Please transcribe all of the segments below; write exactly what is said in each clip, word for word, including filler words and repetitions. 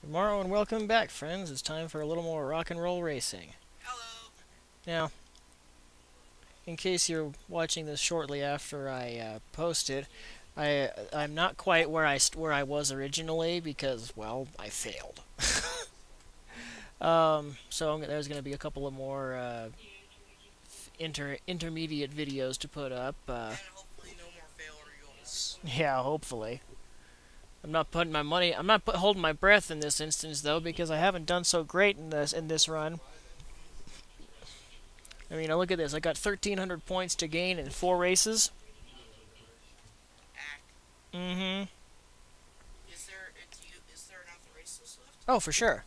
Tomorrow and welcome back, friends. It's time for a little more rock and roll racing. Hello. Now, in case you're watching this shortly after I uh, post it, I I'm not quite where I where I was originally because well I failed. um, so there's going to be a couple of more uh, inter intermediate videos to put up. Uh, And hopefully no more failures. yeah, hopefully. I'm not putting my money. I'm not put, holding my breath in this instance though because I haven't done so great in this in this run. I mean, look at this. I got thirteen hundred points to gain in four races. Act. Mm-hmm. Is there is, you, is there enough races left? Oh, for sure.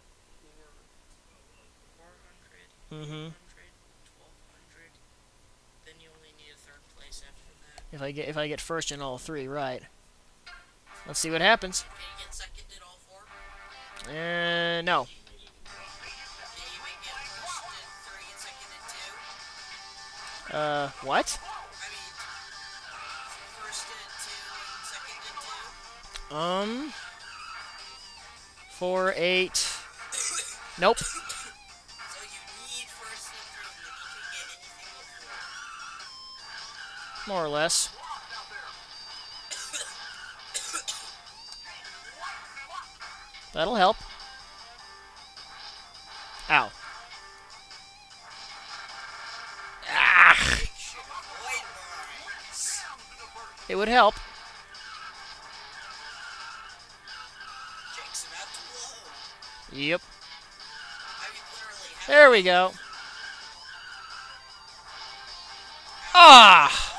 four hundred, Mm-hmm. twelve hundred. Then you only need a third place after that. If I get if I get first in all three, right? Let's see what happens. Can you get second in all four? Uh, no. Can you even get first in three and second in two? Uh, what? I mean, first in two and second in two? Um, four, eight. Nope. So you need first in three, and then you can get anything in four. More or less. That'll help. Ow. Ah! Big shit avoid mines. It would help. Jake's about to blow. Yep. I mean, literally. how- There we go. Ah!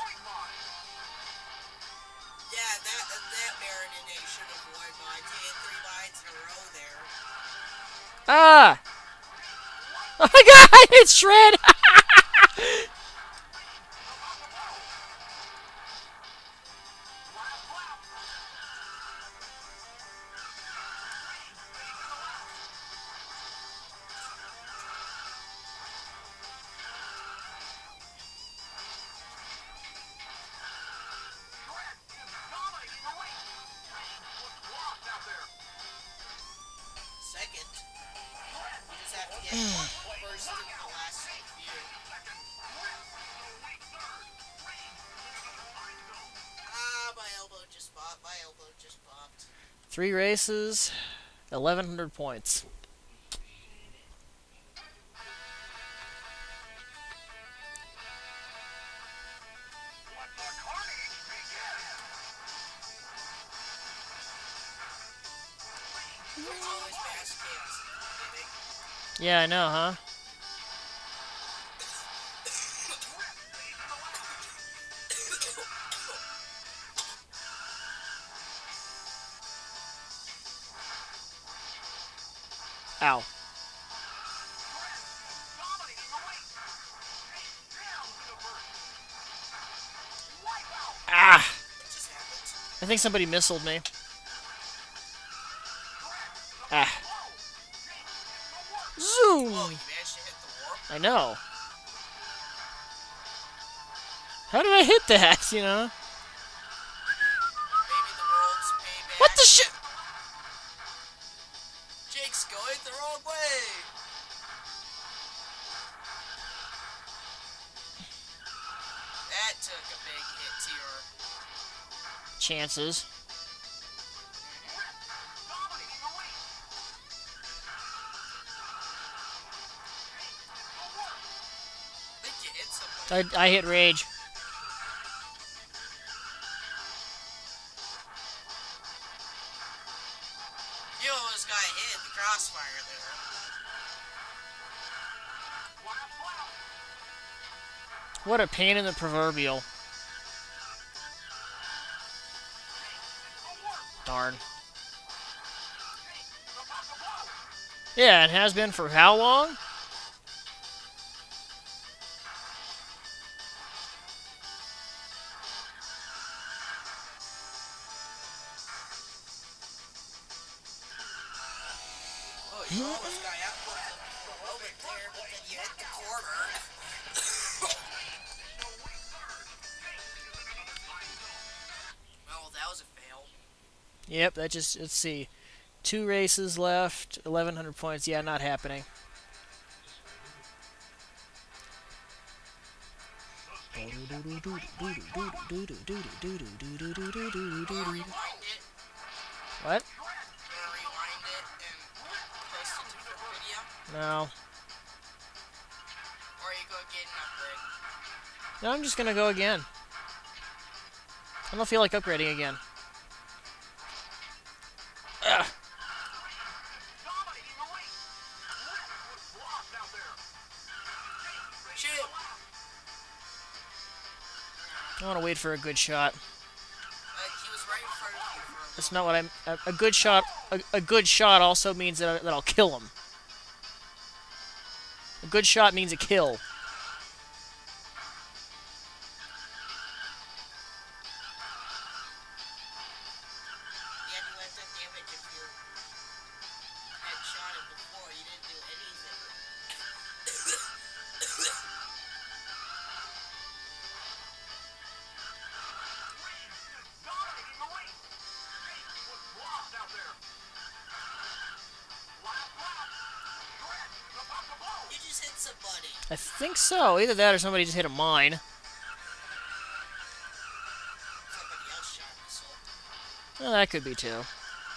Yeah, that that marination of avoid mines. He hit three mines in a row there. Ah! Oh my god! It's shred! Second. You just have to get first in the last few. Ah, my elbow just popped. My elbow just popped. Three races, eleven hundred points. It's always fast kicks. Kidding. Yeah, I know, huh? Ow. Ah! What just happened? I think somebody missiled me. Ah. Oh, Zoom! you managed to hit the warp? I know. How did I hit that, you know? Maybe the world's payback. What the shit? Jake's going the wrong way. That took a big hit to your... Chances. I think you hit somebody. I, I hit rage. You almost got hit in the crossfire there. What a pain in the proverbial. Darn. Yeah, it has been for how long? Oh, you almost got out for a moment there, but then you hit the corner. Well, that was a fail. Yep, that just, let's see. Two races left, eleven hundred points. Yeah, not happening. What? No. Or you go get an upgrade. No, I'm just gonna go again. I don't feel like upgrading again. Ugh. Shoot! I want to wait for a good shot. Uh, he was right in front of you for a That's not what I'm. A, a good shot. A, a good shot also means that, I, that I'll kill him. A good shot means a kill. Yeah, you left that damage if you had shot him before. You didn't do anything. You just hit somebody. I think so. Either that or somebody just hit a mine. Somebody else shot a missile. Well, that could be too.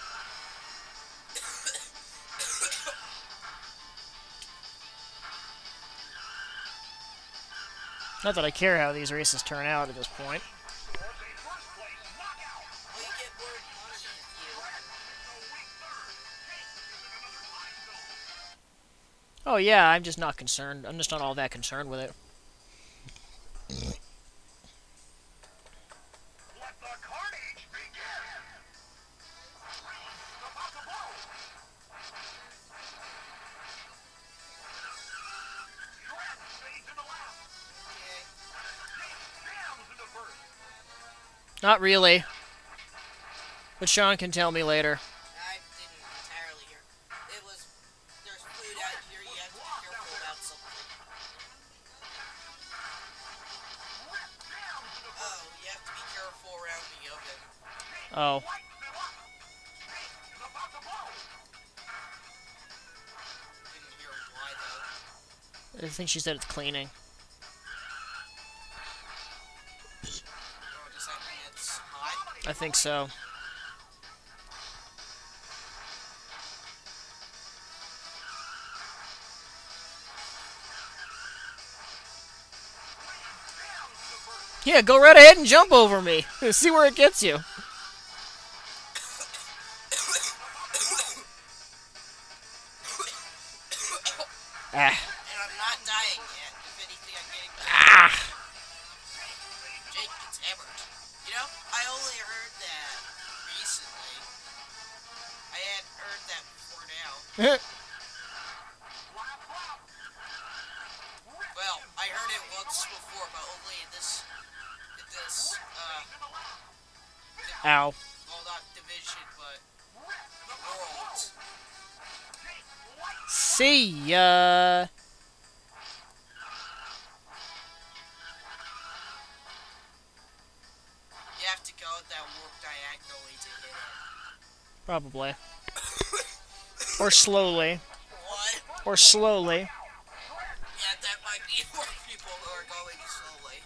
Not that I care how these races turn out at this point. Well, you get more money if you... Oh yeah, I'm just not concerned. I'm just not all that concerned with it. Not really. But Sean can tell me later. I didn't entirely hear. It was... There's food out here. You have to be careful about something. Oh, you have to be careful around the oven. Oh. Didn't hear why, though. I think she said it's cleaning. Or does that mean it's hot? I think so. Yeah, go right ahead and jump over me. See where it gets you. Ah. And I'm not dying yet. If anything, I'm getting better. Ah. Jake gets hammered. You know, I only heard that recently. I hadn't heard that before now. Well, I heard it once before, but only in this, in this, uh, Ow. well, not division, but world. See ya. You have to go that warp diagonally to hit it. Probably. Or slowly. What? Or slowly. Yeah, that might be for people who are going slowly.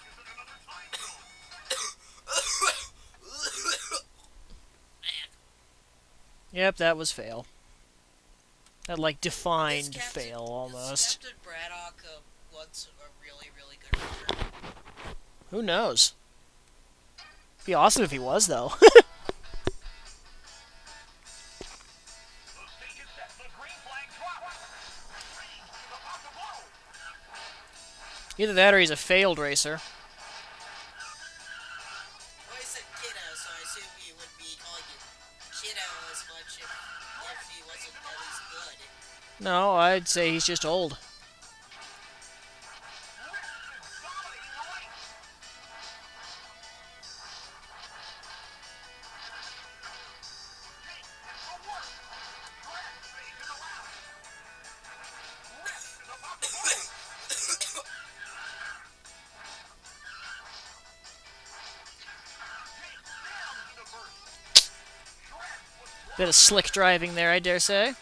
Yep, that was fail. That, like, Is defined Captain- fail, Is almost. Captain Braddock uh, once a really, really good racer? Who knows? Be awesome if he was, though. Either that or he's a failed racer. Well, I said kiddo, so I assume he would be calling you kiddo as much if, if he wasn't at least good. No, I'd say he's just old. Bit of slick driving there, I dare say.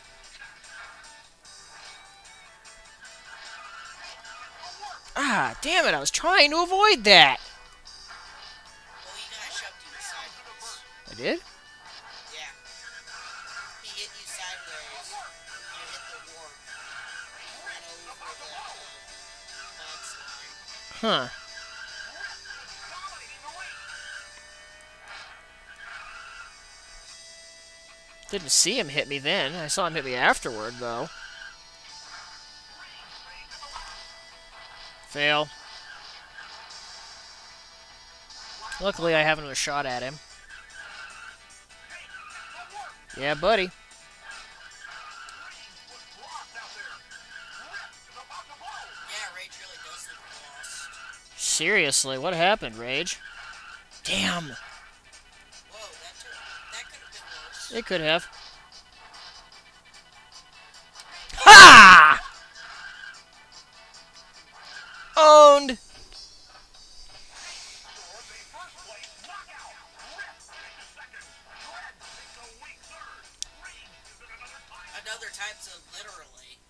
Ah, damn it, I was trying to avoid that. Well, he kind of shoved you sideways. I did? Yeah. He hit you sideways. You hit the wall. You ran over the uh, box line. Huh. Didn't see him hit me then. I saw him hit me afterward, though. Fail. Luckily, I have another shot at him. Yeah, buddy. Yeah, Rage really does look lost. Seriously, what happened, Rage? Damn. Whoa, that, took, that could have been worse. It could have. Ha! Owned. Another time, so literally.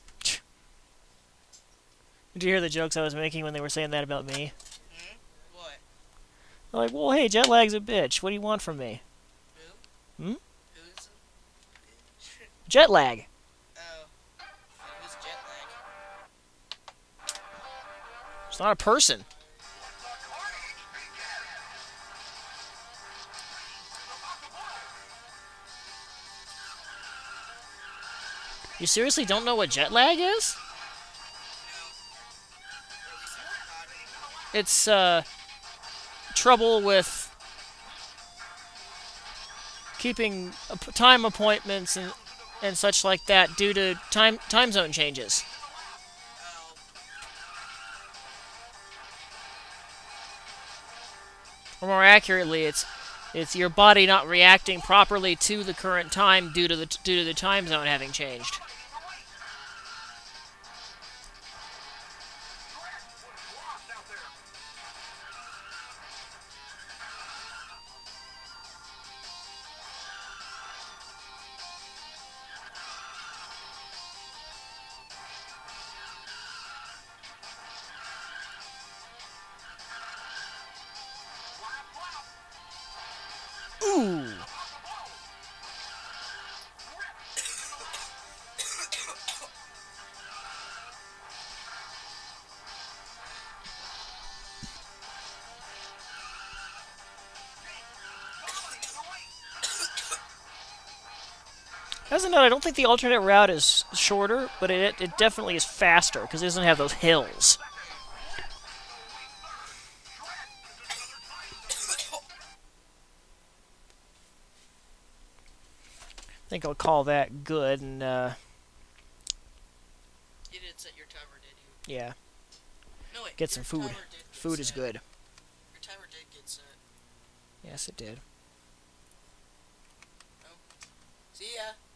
Did you hear the jokes I was making when they were saying that about me? Hmm? What? They're like, well, hey, jet lag's a bitch. What do you want from me? Who? Hmm? Who's a bitch? Jet lag. Oh. Who's jet lag? It's not a person. You seriously don't know what jet lag is? No. Or at least I forgot. It's, uh, trouble with keeping ap- time appointments and, and such like that due to time time zone changes. Oh. Or more accurately, it's it's your body not reacting properly to the current time due to the due to the time zone having changed. Ooh. As a note, I don't think the alternate route is shorter, but it, it definitely is faster because it doesn't have those hills. I think I'll call that good, and uh, You didn't set your timer, did you? yeah, No, wait. get some your food. timer did get Food is set. good. Your timer did get set. Yes, it did. See ya.